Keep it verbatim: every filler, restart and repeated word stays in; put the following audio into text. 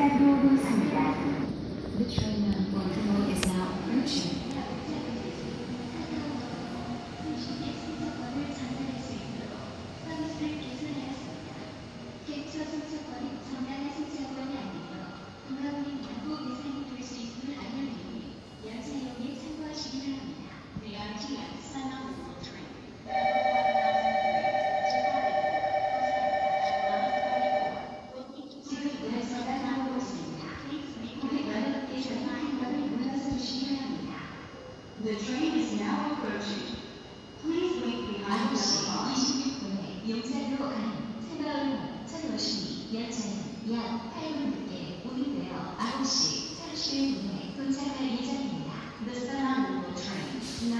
열차가 들어오고 있습니다. The train on Baltimore is now approaching. The train is now approaching. Please wait behind the car. 이십육 분에 용산으로 가는 새마을 천오십이 열차는 약 팔 분 늦게 운행되어 아홉 시 삼십일 분에 도착할 예정입니다. The Sun train,